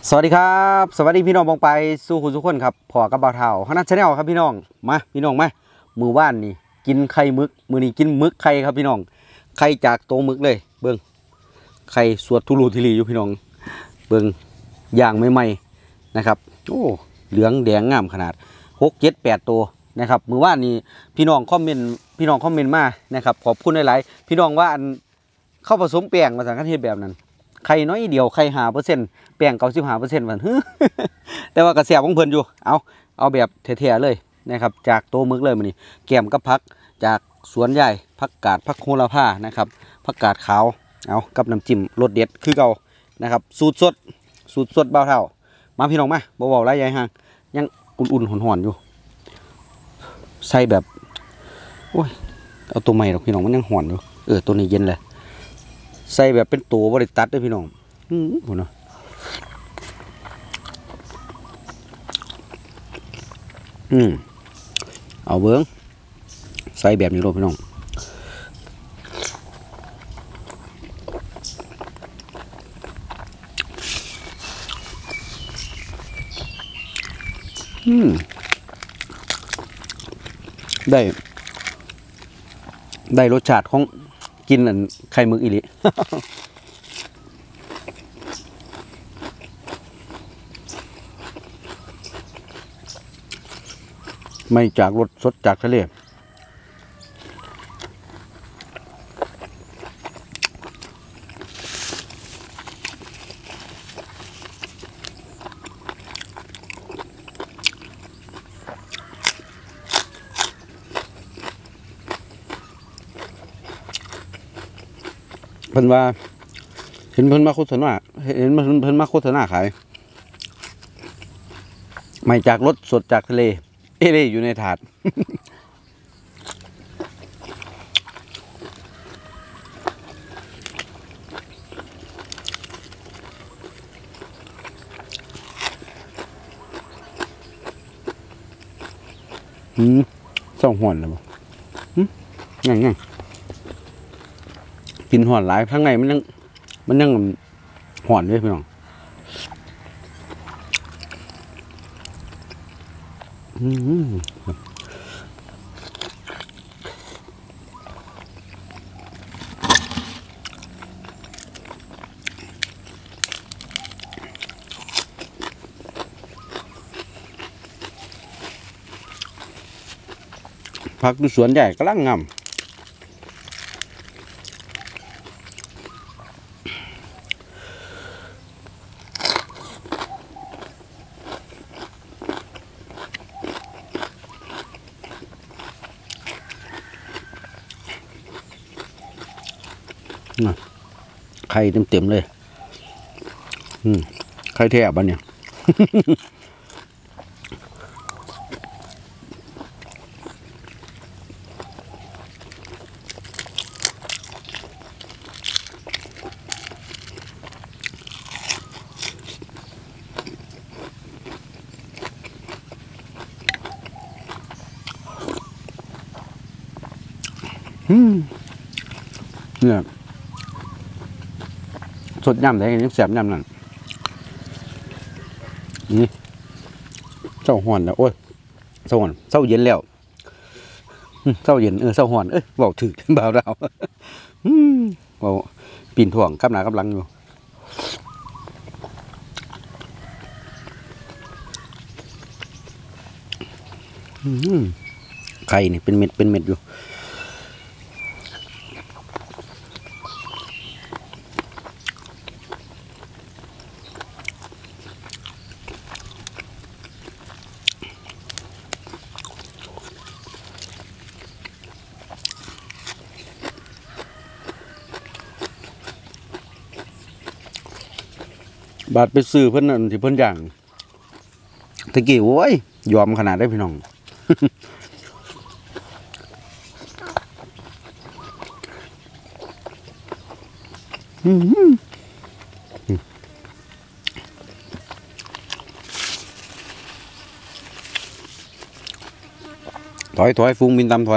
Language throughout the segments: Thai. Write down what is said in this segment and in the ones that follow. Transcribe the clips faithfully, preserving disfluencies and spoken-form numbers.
สวัสดีครับสวัสดีพี่น้องบองไปสู้คุณทุกคนครับพอกับบ่าวเฒ่าคณะชาแนลครับพี่น้องมาพี่น้องมามือว่านนี่กินไข่มึกมือนี้กินมึกไข่ครับพี่น้องไข่จากโตมึกเลยเบิ้งไข่สวดทุลูทุลีอยู่พี่น้องเบิ้งย่างใหม่ๆนะครับโอ้เหลืองแดงงามขนาดหกเจ็ดแปดตัวนะครับมือว่านนี่พี่น้องคอมเมนต์พี่น้องคอมเมนต์มานะครับขอบคุณหลายๆพี่น้องว่าอันเข้าผสมแป้งมาสั่งกันเทศแบบนั้นไข่น้อยเดียวไข่หาเปอร์เซ็นต์แป้งเก้าสิบห้าเปอร์เซ็นต์มันแต่ว่ากระแสของเพิ่นอยู่เอาเอาแบบแท้ๆเลยนะครับจากโตมึกเลยมันนี่แกมกับพักจากสวนใหญ่ผักกาดผักโหระพานะครับผักกาดขาวเอากับน้ำจิ้มรสเด็ดคือเก่านะครับสูตรสดสูตรสดเบาเท่ามาพี่น้องมาเบาๆไรใหญ่ห่างยังอุ่นๆหอนๆอยู่ใส่แบบโอ้ยเอาตัวใหม่หรอกพี่น้องมันยังหอนอยู่เออตัวนี้เย็นเลยใส่แบบเป็นตัวบริตัดด้วยพี่น้องอืมโหเนาะอืมเอาเบิ้งใส่แบบนี้โลพี่น้องอืมได้ได้รสชาติของกินอันไข่มึกอีหลี ไม่จากรสสดจากทะเลเพิ่นว่าเห็นเพิ่นมาโฆษณาเห็นเพิ่นมาโฆษณาขายไม่จากรสสดจากทะเลเอเล่อยู่ในถาด อืมส่องหอนเลยบ่งั้นงั้นกินหอนหลายทั้งไงมันยังมันยังหอนด้วยพี่น้องอืมผักดูสวนใหญ่กำลังงามไข่เต็มๆเลยอืมไข่แทบบ้านเนี่ยเนี่ยสดย่ำได้ยังแสบย่ำนั่นนี่เศร้าหอนแล้วโอ้ยเศร้าหอนเศร้าเย็นแล้วเศร้าเย็นเออเศร้าหอนเอ้ยเบาถือเบาเราเบาปีนถ่วงกับหนากำลังอยู่ไข่นี่เป็นเม็ดเป็นเม็ดอยู่บาดไปซื้อเพิ่นนั่นที่เพิ่นย่างตะกี้โอ้ยยอมขนาดได้พี่น้องถอยถอยฟุ้งบินตามถอย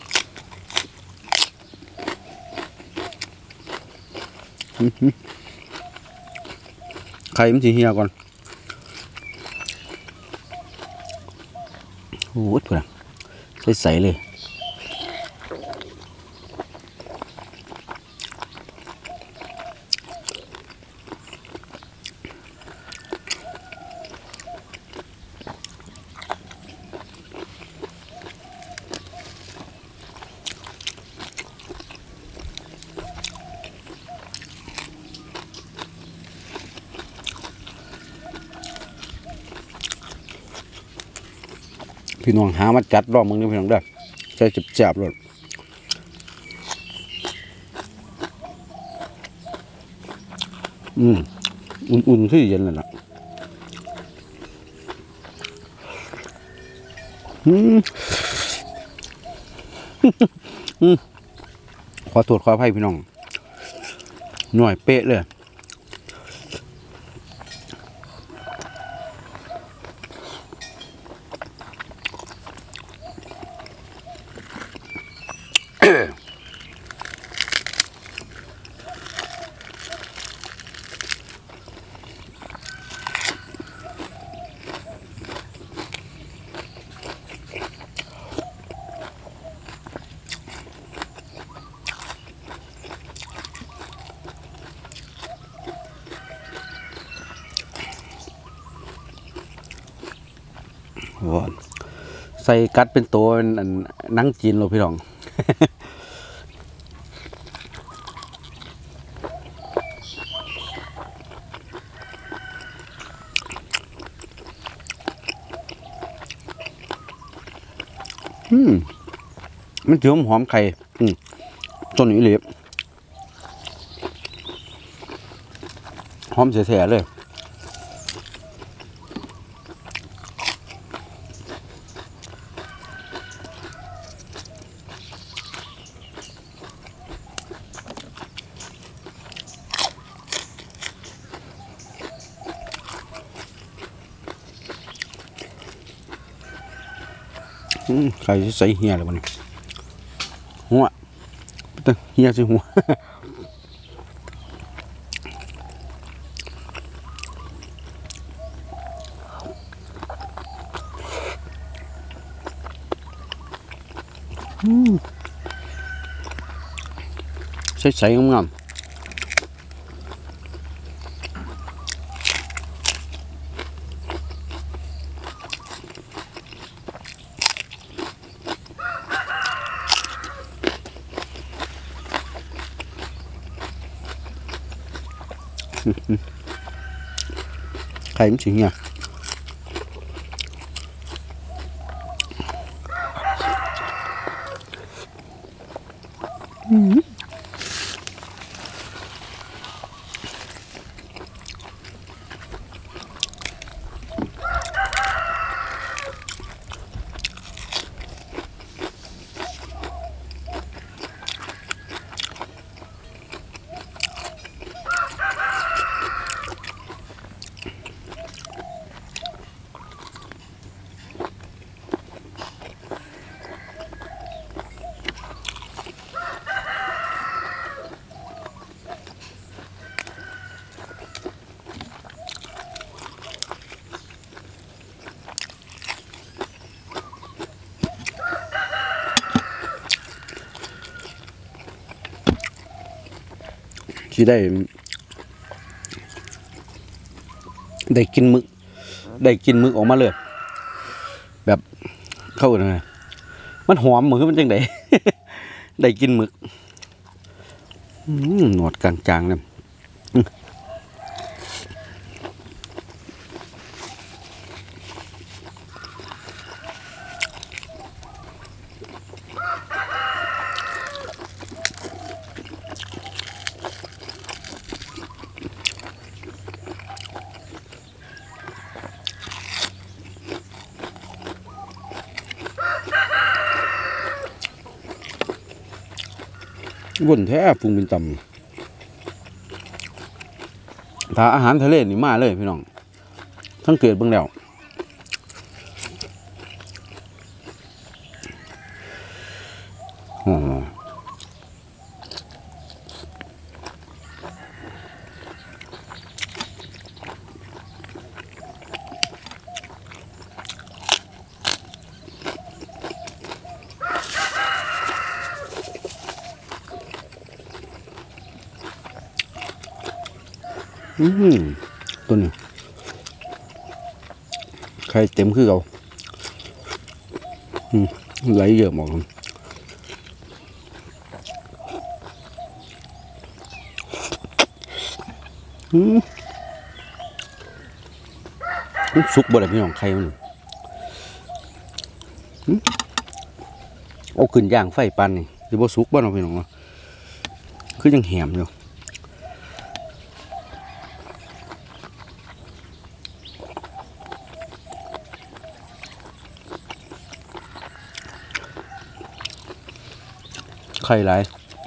ถไข่มันสิเหี่ยก่อนโอ้ยเพื่อนใสๆเลยพี่น้องหามาจัดรอบมึงนี่พี่น้องเด้อใส่จับๆเลยอืมอุ่นๆที่เย็นเลยนะอืมอืมขอโทษขออภัยพี่น้องหน่อยเป๊ะเลยใส่กัดเป็นตัวนังจีนเลยพี่น้องอืมมันเจือมหอมไข่อืมต้นนี้เลยหอมเสียๆเลยใครใส่เฮียเลยวันนี้หัวเฮียใส่หัวใส่ใส่งามไข่มันสิเฮียที่ได้ได้กินมึกได้กินมึกออกมาเลยแบบเข้าเลยมันหอมเหมือนมันจังได ได้กินมึกหนวดกลางๆเนี่ยวนแท้ปรุงเป็นตำถ้าอาหารทะเลนี่มาเลยพี่น้องทั้งเกิดเบิ่งแล้วอ๋ออืมตัวนี้ไข่เต็มคือเราอืมไหลเยอะหมดอืมสุกบ่ได้พี่น้องไข่มันเอาขึ้นย่างไฟปันนี่จะบ่สุกบ่เนาะพี่น้องเนาะคือยังแหมอยู่ไข่หลาย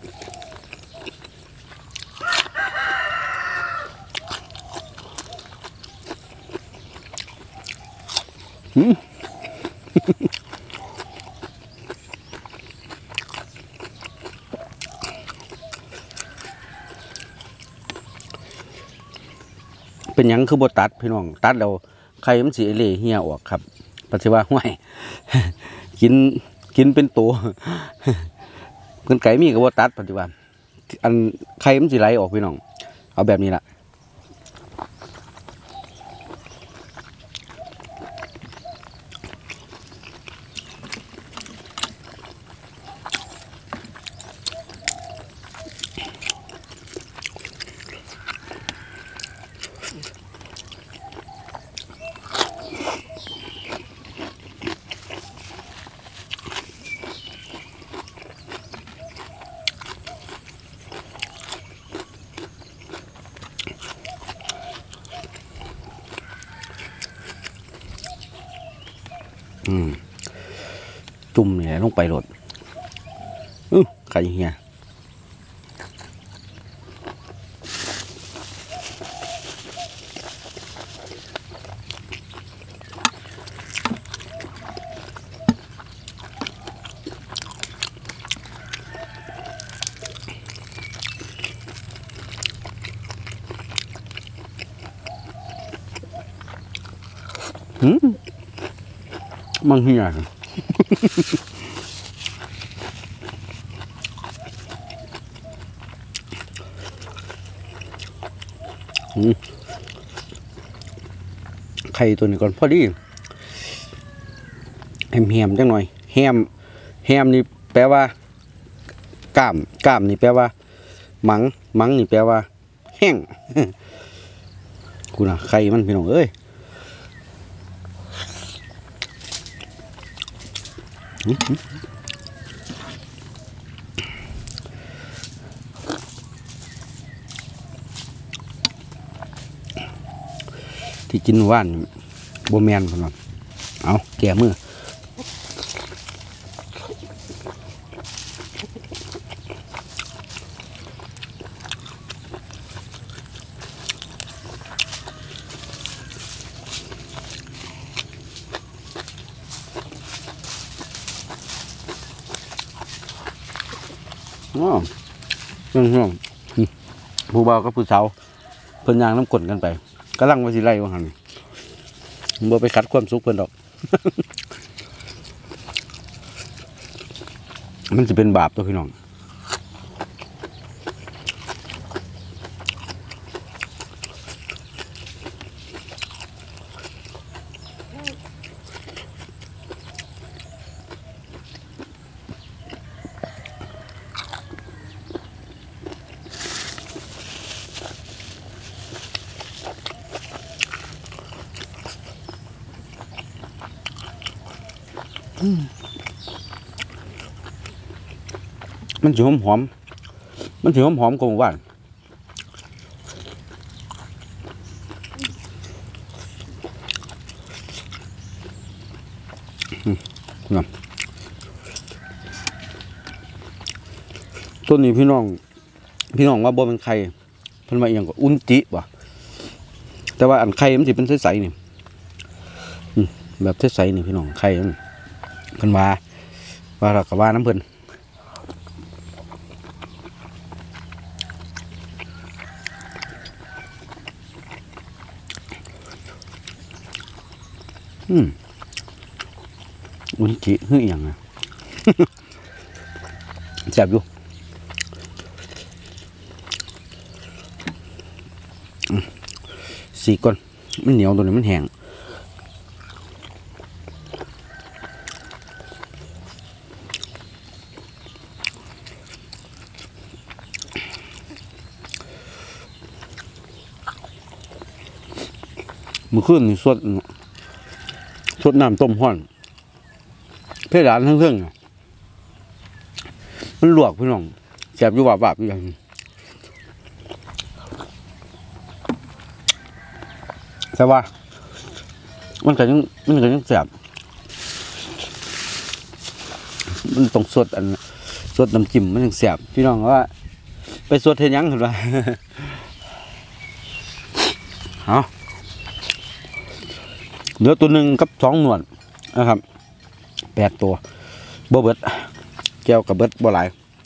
อืมเป็นหยังคือบตัดพี่น้องตัดแล้วไข่มันสีเละเหี่ยออกครับปัจจุบันห่วย กินกินเป็นตัวเกินไก่มีกับบตัดปัจจุบันอันไข่มันสีไหลออกพี่น้องเอาแบบนี้ละอืมจุ่มเนี่ยลงไปโหลดอื้อไข่เหี้ยอืมมันเหี้ยไข่ตัวนี้ก่อนพอดีแฮมแฮมจังหน่อยแฮมแฮมนี่แปลว่ากล้ามกล้ามนี่แปลว่ามังมังนี่แปลว่าแห้งกูน่ะไข่มันพี่น้องเอ้ยที่กินว่านโบแมนคนนั้นเอาแก่มืออ๋อยังห่วงผู้บ่าวกับผู้สาวเพิ่นยางน้ำกลนกันไปกำลังว่าสิไล่ว่าหันบ่ไปคัดความสุขเพิ่นดอก มันจะเป็นบาปตัวพี่น้องมันจะหอมหอมมันจะหอมหอมกว่าหวานต้นนี้พี่น้องพี่น้องว่าบ่เป็นไข่เพิ่นว่าอย่างก็อุนจิว่ะแต่ว่าอันไข่มันสิเป็นใสๆนี่แบบใสๆนี่พี่น้องไข่มันเพิ่นว่าว่าเราก็ว่าน้ำเพิ่นอืมอุนจิคืออย่างอ่ะ แซ่บอยู่สีก่อนมันเหนียวตัวนี้มันแห้งมือขึ้นสดสดน้ำต้มห้อนเพดานทั้งเรื่องมันลวกพี่น้องแสบอยู่บาบาบอยู่อย่างแต่ว่ามันก็ยังมันก็ยังแสบมันต้องสดอันสดน้ำจิ้มมันยังแสบพี่น้องว่าไปสดเทียนยังเห็นไหมเอาเหลือตัวหนึ่งกับสองหนวดนะครับแปดตัวบ่เบิดแก้วกับเบิดบ่หลาย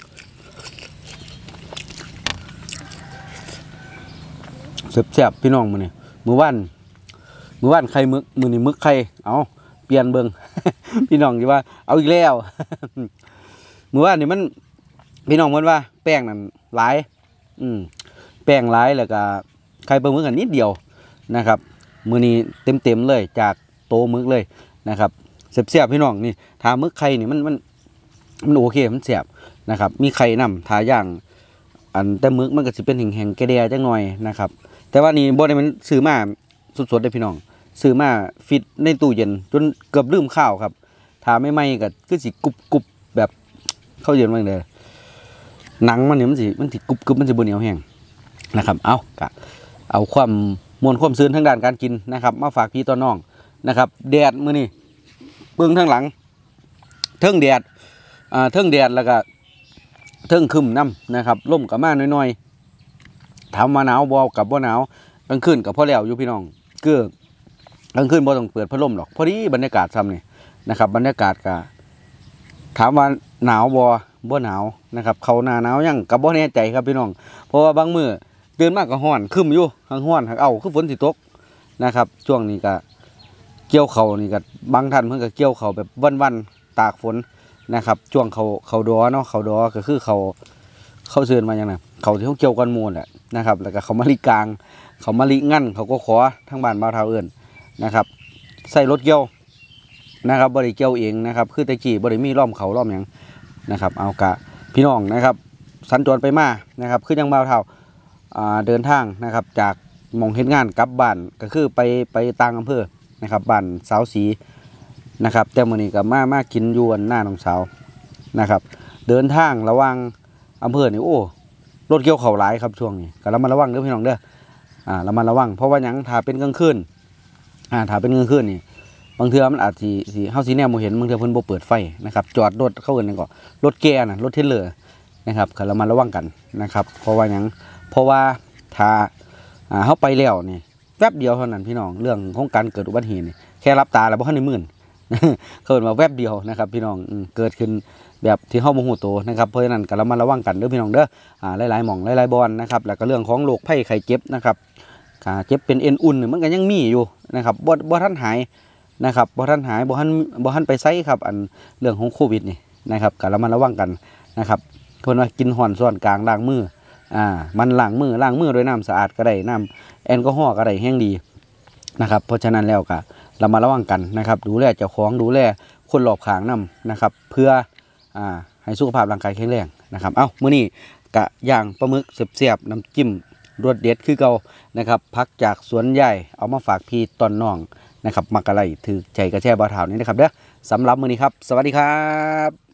เสียบๆพี่น้องมือนี่มือว่านมือว่านไข่มึกมือนี่มึกไข่เอาเปลี่ยนเบิง พี่น้องที่ว่าเอาอีกแล้ว มือว่านนี่มันพี่น้องมันว่าแป้งนั่นหลายอืมแป้งหลายแล้วก็ไข่ปลาหมึกกันนิดเดียวนะครับมือนี้เต็มๆเลยจากโตมึกเลยนะครับเสียบๆพี่น้องนี่ทามึกไข่นี่มันมันมันโอเคมันเสียบนะครับมีไข่นำทาย่างอันแต่มึกมันก็จะเป็นแห่งๆแกเดียจังหน่อยนะครับแต่ว่านี่บ่ได้มันซื้อมาสดๆได้พี่น้องซื้อมาฟิตในตู้เย็นจนเกือบลืมข้าวครับทาไม่ไหมก็คือสิกรุบกรุบแบบเข้าเย็นมากเลยหนังมันเนี่ยมันสิมันสิกรุบกรุบมันสิบเหนียวแห้งนะครับเอากะเอาความมวลความซื่นทางด้านการกินนะครับมาฝากพี่ต้นน้องนะครับแดดมื้อนี้เบื้องทางหลังเทิงแดดอ่าเทิงแดดแล้วก็เทิงคึมน้ำนะครับล่มกับมาหน่อยๆถามมาหนาวบ่กับบ่หนาวกลางคืนกับพ่อแล้วอยู่พี่น้องเกือกลางคืนบ่ต้องเปิดพัดลมหรอกพอดีบรรยากาศซ้ำนี่นะครับบรรยากาศก็ถามว่าหนาวบ่บ่หนาวนะครับเขาหน้าหนาวยังกับบ่แน่ใจครับพี่น้องเพราะว่าบางมื้อตื่นมากก็ฮ้อนคึมอยู่ข้างฮ้อนข้างเอาคือฝนสิตกนะครับช่วงนี้ก็เกี่ยวเขานี่ก็บางท่านเพิ่นก็เกี่ยวเขาแบบวันๆตากฝนนะครับช่วงเขาเขาดอเนาะเขาดอก็คือเขาเขาเชิญมาอย่างนั้นเขาที่เขาเกี่ยวกันมูลแหละนะครับแล้วก็เขามาลีกลางเขามาลีงั้นเขาก็ขอทั้งบ้านบ่าวเฒ่าเอิ้นนะครับใส่รถเกี่ยวนะครับบริเกี่ยวเองนะครับคือตะกี้บริมีล้อมเขาล้อมอย่างนะครับเอากะพี่น้องนะครับสัญจรไปมานะครับคือยังบ่าวเฒ่าเดินทางนะครับจากมองเห็นงานกลับบ้านก็คือไปไปต่างอำเภอนะครับบ้านสาวศรีนะครับแต่มื้อนี้ก็มามากินอยู่หน้าน้องสาวนะครับเดินทางระหว่างอำเภอนี่โอ้รถเกี่ยวเขาหลายครับช่วงนี้ก็ระมัดระวังเด้อพี่น้องเด้ออ่าระมัดระวังเพราะว่าหยังถ้าเป็นกลางคืนอ่าถ้าเป็นกลางคืนนี่บางเทื่อมันอาจสิสิเฮาสิแนมบ่เห็นบางเทื่อเพิ่นบ่เปิดไฟนะครับจอดรถเข้าเอิ้นจังก็รถแก่น่ะรถเทรลเลอร์นะครับก็ระมัดระวังกันนะครับเพราะว่าหยังเพราะว่าถ้าอ่าเฮาไปแล้วนี่แวบเดียวเท่านั้นพี่น้องเรื่องของการเกิดอุบัติเหตุนี่แค่รับตาแล้วบ่ทันได้มื่น เขาเอิ้นว่าแวบเดียวนะครับพี่น้องเกิดขึ้นแบบที่เฮาบ่ฮู้ตัวนะครับเพราะฉะนั้นก็ระมัดระวังกันเด้อพี่น้องเด้ออ่าหลายๆหม่องหลายๆบอนนะครับแล้วก็เรื่องของโรคภัยไข้เจ็บนะครับขาเจ็บเป็นเอ็นอุ่นมันก็ยังมีอยู่นะครับบ่บ่ทันหายนะครับบ่ทันหายบ่ทันบ่ทันไปไสครับอันเรื่องของโควิดนี่นะครับก็ระมัดระวังกันนะครับเพิ่นว่ากินห่อนส่วนกลางล้างมืออ่ามันล้างมือล้างมือด้วยน้ำสะอาดก็ได้น้ำแอลกอฮอล์ก็ได้แห้งดีนะครับเพราะฉะนั้นแล้วก็เรามาระวังกันนะครับดูแลเจ้าของดูแลคนรอบข้างนำนะครับเพื่ออ่าให้สุขภาพร่างกายแข็งแรงนะครับเอ้ามื้อนี้กะย่างปลาหมึกเสียบๆน้ำจิ้มรสเด็ดคือเก่านะครับพักจากสวนใหญ่เอามาฝากพี่ตอนน้องนะครับมักอะไรถือใจกระแช่บ่าวเฒ่านี่นะครับเด้อสำหรับมื้อนี้ครับสวัสดีครับ